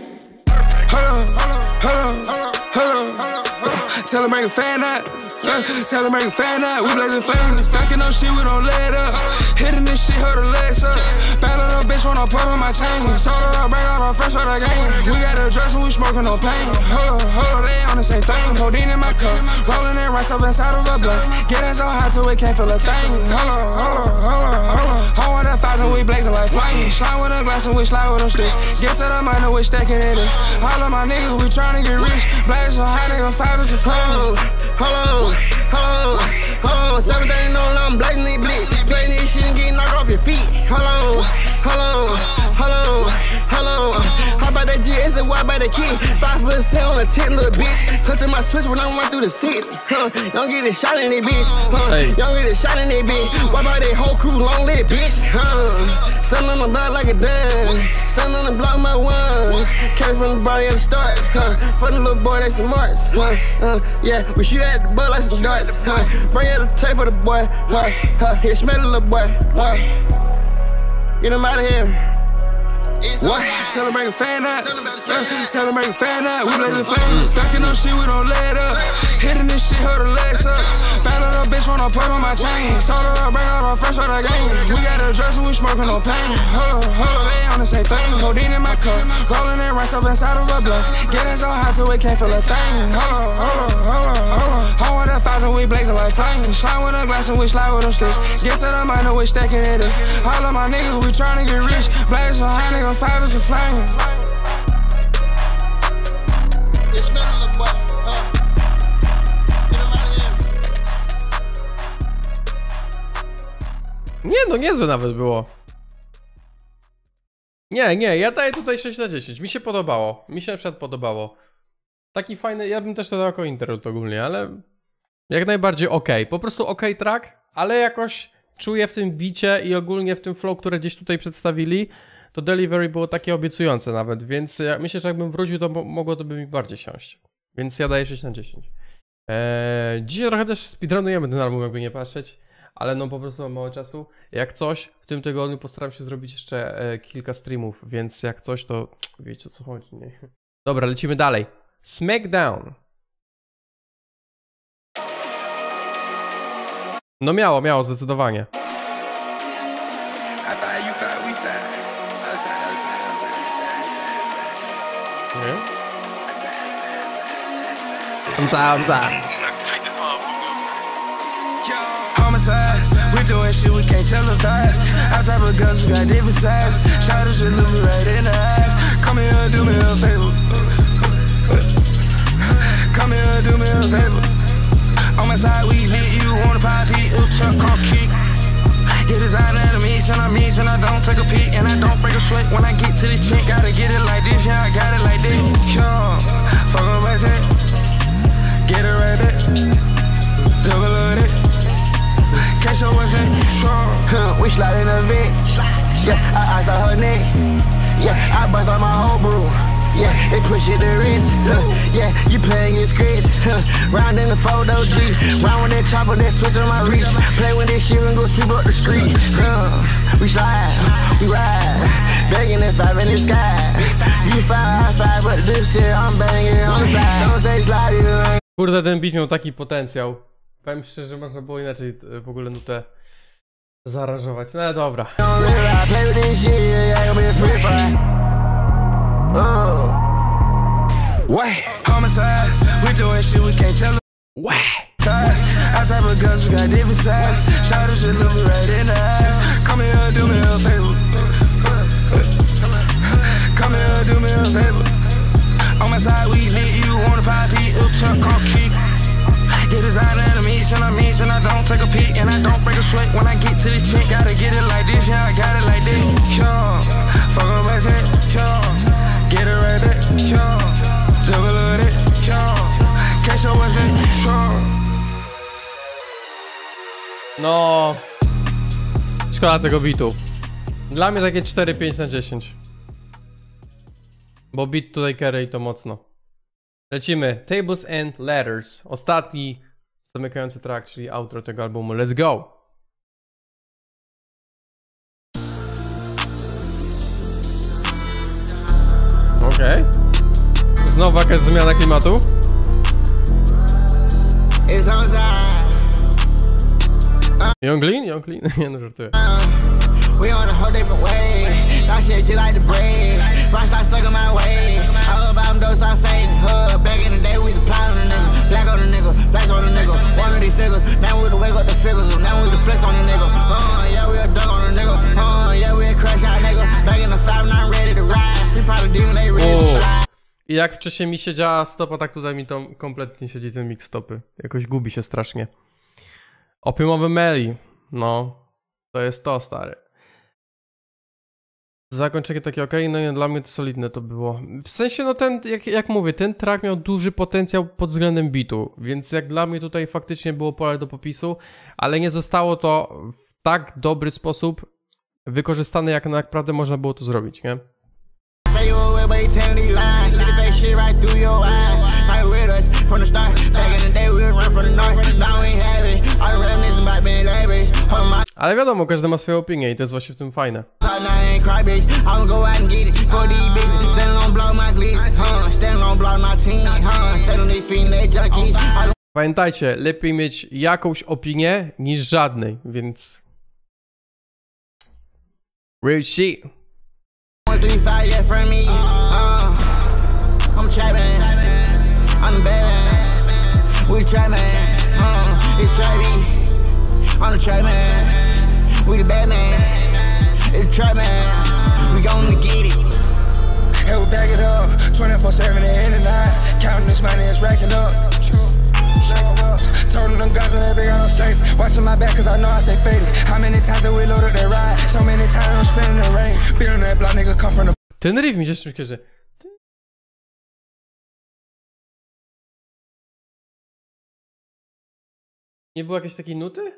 [SPEAKER 3] Tell them bring a fan out. Yeah, tell them bring a fan out. We blazing flames. Fucking on shit, we don't let up. Hitting this shit, hold her legs up. Ballin' up, bitch, wanna pop on my chain. Told her I bring out my fresh for the game. We got a dress and we smoking no pain. Hold on, hold on, they on the same thing. Codeine in my cup. Rolling it right up inside of a blunt. Getting so hot till we can't feel a thing. Hold on, hold on, hold on, hold on. Home with a thousand, we blazing like flames. Slide with a glass and we slide with them sticks. Get to the money, we stacking it in. All of my niggas, we tryna get rich. Blaze so high, nigga, five is a
[SPEAKER 2] Hold on, hold on, hold on, hold on. Seven thirty, no, I'm blazing these blitz. Blazing this shit and getting knocked off your feet. Hold on, hold on, hold on, hold on. How about that G S and why about the key? Five percent on a ten, little bitch. Clutching my switch when I'm run through the six. Huh, y'all get it shot in that bitch. Huh,
[SPEAKER 1] Hey.
[SPEAKER 2] y'all get it shot in that bitch. Why about that whole crew long leg, bitch? Huh, stand on the block like a dance. Stand on the block, my ones. Came from the body at the start. Huh, for the little boy, they some marks. Huh, uh, yeah, we shoot at the butt like some darts. Huh, bring out the tape for the boy. Huh, huh, here, smell the little boy. Huh, get him out of here.
[SPEAKER 3] What? Tell them bring a fan out. Yeah, tell them bring a fan out. We blazing flames. Fucking on shit, we don't let up. Hitting this shit, hold her legs up. Ballin' up, bitch, wanna put on my chain. Told her I bring out my fresh for the game. We got a dress and we smoking no pain. Hold on, hold on, they on the same thing. Codeine in my cup. Rolling it right up inside of a blunt. Getting so hot till we can't feel a thing. Hold on, hold on, hold on, hold on. Home with a thousand, we blazing like flames. Slide with a glass and we slide with them sticks. Get to the money, we stacking it in. All of my niggas, we tryna get rich. Blaze so high, nigga, five is a flame.
[SPEAKER 2] Here, smell the little boy. Huh, get him out of here.
[SPEAKER 1] Nie no, niezłe nawet było. Nie, nie, ja daję tutaj sześć na dziesięć. Mi się podobało. Mi się na przykład podobało. Taki fajny, ja bym też to dał jako internet ogólnie, ale jak najbardziej ok. Po prostu ok track, ale jakoś czuję w tym bicie i ogólnie w tym flow, które gdzieś tutaj przedstawili, to delivery było takie obiecujące nawet, więc ja myślę, że jakbym wrócił, to mo mogło to by mi bardziej siąść. Więc ja daję sześć na dziesięć. Eee, dzisiaj trochę też speedrunujemy ten album, jakby nie patrzeć, ale no po prostu mam mało czasu. Jak coś, w tym tygodniu postaram się zrobić jeszcze e, kilka streamów, więc jak coś, to wiecie o co chodzi, nie? Dobra, lecimy dalej. Smackdown. No miało, miało zdecydowanie. Nie? Mza, mza.
[SPEAKER 3] Homicide, we doing shit we can't televise. Outside of guns, we got different sides. Shouters just look me right in the eyes. Come here, do me a favor. Come here, do me a favor. On my side, we lit you on the pie beat, it'll truck on kick. Get designer and me, and I mean, and I don't take a peek, and I don't break a sweat when I get to the chick. Gotta get it like this, yeah, I got it like this. Come, fuck up my check. Get it right there. Double of it. Catch your watch it.
[SPEAKER 2] Huh, we slide in a Vic. Yeah, I ice out her neck. Yeah, I bust on my whole brew. Yeah, they push it to wrist. Huh, yeah, you playing your scripts. Huh, round in the photo G. Round with that chopper, that switch on my reach. Play with this shit and go sweep up the street. Huh, we slide, we ride. Begging that five in the sky. You five, five, but this shit I'm banging on the side. Don't say slide, you ain't.
[SPEAKER 1] Kurde, ten beat miał taki potencjał. Powiem szczerze, można było inaczej w ogóle nutę zaaranżować. No ale dobra.
[SPEAKER 2] Play with this shit, yeah, gonna be a free fry. Oh.
[SPEAKER 3] What? Homicide, we doing shit we can't tell.
[SPEAKER 1] What?
[SPEAKER 3] Outside of guns, we got different sides. Shouters just look me right in the eyes. Come here, do me a favor. Come here, do me a favor. On my side, we lit you on the pie beat, it'll truck on
[SPEAKER 1] No... Szkoda tego bitu. Dla mnie takie cztery pięć na dziesięć. Bo beat tutaj carry to mocno. Lecimy. Tables and Ladders. Ostatni zamykający track, czyli outro tego albumu. Let's go! Okej. Okay. Znowu jakaś zmiana klimatu. Younglin? Younglin? Nie no, żartuję.
[SPEAKER 2] We on a whole different way. That shit just like the bread. Rockstar stuck in my way. I love I'm those I'm fading. Huh, back in the day we supply on the nigga. Black on the nigga, flash on the nigga. One of these figures. Now we the wake up the figures. Now we the flex on the nigga. Uh, yeah, we a dug on the nigga. Uh, yeah, we a crash out nigga. Back in the five, now ready to ride. Free probably demon, they ready to slide.
[SPEAKER 1] I jak wcześniej mi siedziała stopa, tak tutaj mi to kompletnie siedzi ten mix stopy. Jakoś gubi się strasznie. Opiumowy Meli. No, to jest to, stary. Zakończenie takie ok, no nie, dla mnie to solidne to było. W sensie, no ten, jak, jak mówię, ten track miał duży potencjał pod względem bitu, więc jak dla mnie tutaj faktycznie było pole do popisu, ale nie zostało to w tak dobry sposób wykorzystane, jak naprawdę można było to zrobić, nie? Ale wiadomo, każdy ma swoją opinię i to jest właśnie w tym fajne. Pamiętajcie, lepiej mieć jakąś opinię niż żadnej, więc... Real shit.
[SPEAKER 2] On the track, man. We the bad man. It's the trap, man. We gonna get it.
[SPEAKER 3] Hey, we back it up. twenty-four seven and the night. Counting this money, it's racking up. Told them guys on that big, I don't safe. Watching my back, cause I know I stay faded. How many times that we loaded that ride? So many times I'm spinning the rain. Beat on that block, nigga, come from the...
[SPEAKER 1] Ten riff mi się jeszcze kojarzy. Nie było jakiejś takiej nuty?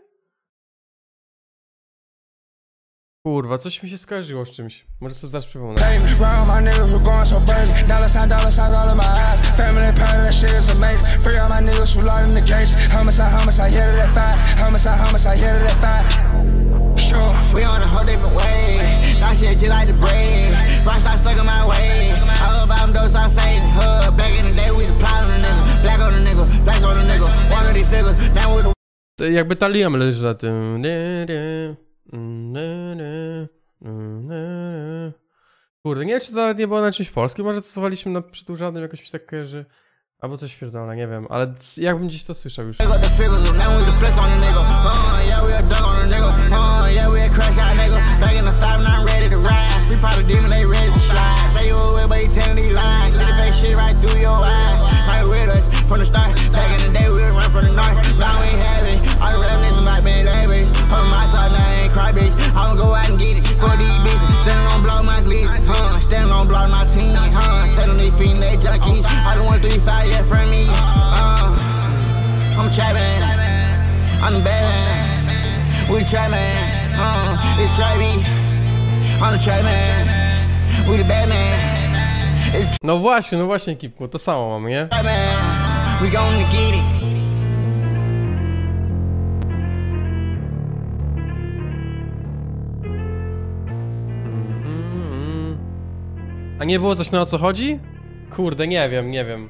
[SPEAKER 1] Kurwa, coś mi się skojarzyło z czymś. Może sobie zaraz przypomnę. To jakby ta Liam leży na tym. Kurde, nie wiem, czy to nawet nie było na czymś polskim, może to słuchaliśmy na przedłużanym jakoś mi tak kojarzy. Albo coś pierdolone, nie wiem, ale jakbym gdzieś to słyszał już.
[SPEAKER 2] I'ma go out and get it for these bitches. Standing on block my glitz, huh? Standing on block my team, huh? Selling these fiend, they junkies. I don't want three five yet from me. Uh, I'm trapping, I'm the bad man. We the trap man, huh? It's Trappy. I'm the trap man. We the bad man.
[SPEAKER 1] No właśnie, no właśnie, Kipku, to samo mamy, nie?
[SPEAKER 2] We gonna get it.
[SPEAKER 1] A nie było coś, na o co chodzi? Kurde, nie wiem, nie wiem.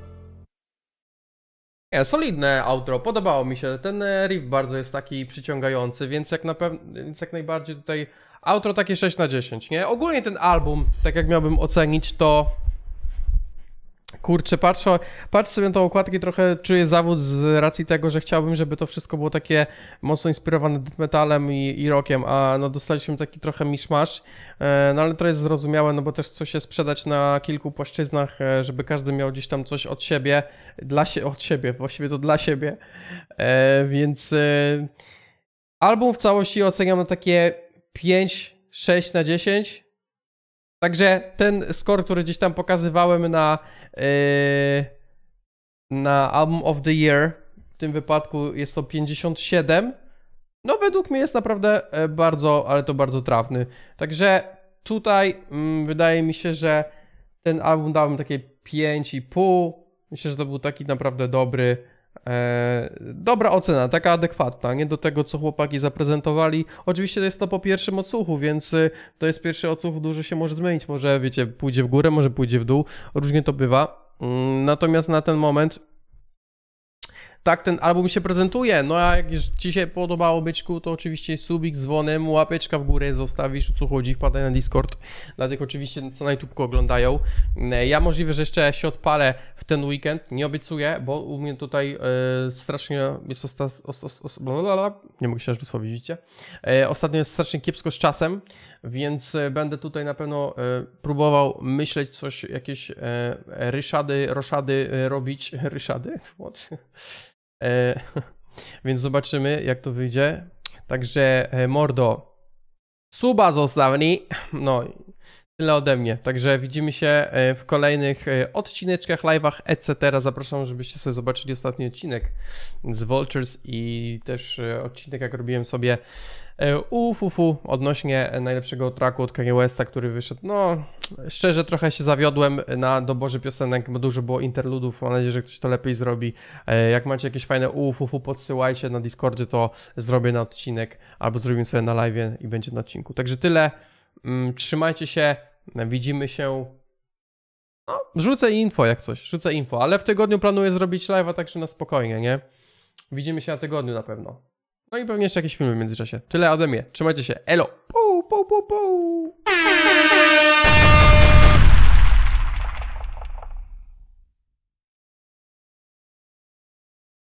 [SPEAKER 1] Nie, solidne outro, podobało mi się. Ten riff bardzo jest taki przyciągający, więc jak na pewno, więc jak najbardziej tutaj outro takie sześć na dziesięć, nie? Ogólnie ten album, tak jak miałbym ocenić, to... Kurczę, patrzę, patrzę sobie na tą okładkę i trochę czuję zawód z racji tego, że chciałbym, żeby to wszystko było takie mocno inspirowane death metalem i, i rockiem, a no dostaliśmy taki trochę miszmasz, no ale to jest zrozumiałe, no bo też chce się sprzedać na kilku płaszczyznach, żeby każdy miał gdzieś tam coś od siebie, dla się, od siebie, właściwie to dla siebie, więc album w całości oceniam na takie pięć sześć na dziesięć. Także ten score, który gdzieś tam pokazywałem na, yy, na Album of the Year, w tym wypadku jest to pięćdziesiąt siedem, no według mnie jest naprawdę e, bardzo, ale to bardzo trafny. Także tutaj mm, wydaje mi się, że ten album dałem takie pięć i pół. Myślę, że to był taki naprawdę dobry, e, dobra ocena, taka adekwatna, nie do tego, co chłopaki zaprezentowali. Oczywiście to jest to po pierwszym odsłuchu, więc y, to jest pierwszy odsłuch, dużo się może zmienić. Może, wiecie, pójdzie w górę, może pójdzie w dół. Różnie to bywa. Mm, natomiast na ten moment tak ten album się prezentuje. No a jak już ci się podobało, byczku, to oczywiście subik z dzwonem, łapeczka w górę zostawisz, o co chodzi, wpadaj na Discord. Dla tych oczywiście, co na YouTubeku oglądają. Ja możliwe, że jeszcze się odpalę w ten weekend, nie obiecuję, bo u mnie tutaj e, strasznie jest osta, osta, osta, blablabla, nie mogę się aż wysłowić, widzicie? E, ostatnio jest strasznie kiepsko z czasem, więc będę tutaj na pewno e, próbował myśleć coś, jakieś e, ryszady, roszady e, robić. Ryszady? What? E, więc zobaczymy, jak to wyjdzie. Także e, mordo, suba zostawni. No, tyle ode mnie. Także widzimy się e, w kolejnych e, odcineczkach, live'ach, et cetera. Zapraszam, żebyście sobie zobaczyli ostatni odcinek z Vultures i też e, odcinek, jak robiłem sobie e, u Fufu odnośnie najlepszego tracku od Kanye Westa, który wyszedł. No, szczerze trochę się zawiodłem na doborze piosenek, bo dużo było interludów. Mam nadzieję, że ktoś to lepiej zrobi. E, jak macie jakieś fajne u Fufu, podsyłajcie na Discordzie, to zrobię na odcinek albo zrobimy sobie na live i będzie na odcinku. Także tyle. Mm, trzymajcie się. Widzimy się. No, rzucę info jak coś, rzucę info, ale w tygodniu planuję zrobić live'a, także na spokojnie, nie? Widzimy się na tygodniu na pewno. No i pewnie jeszcze jakieś filmy w międzyczasie. Tyle ode mnie. Trzymajcie się. Elo. Puu, puu, puu, puu.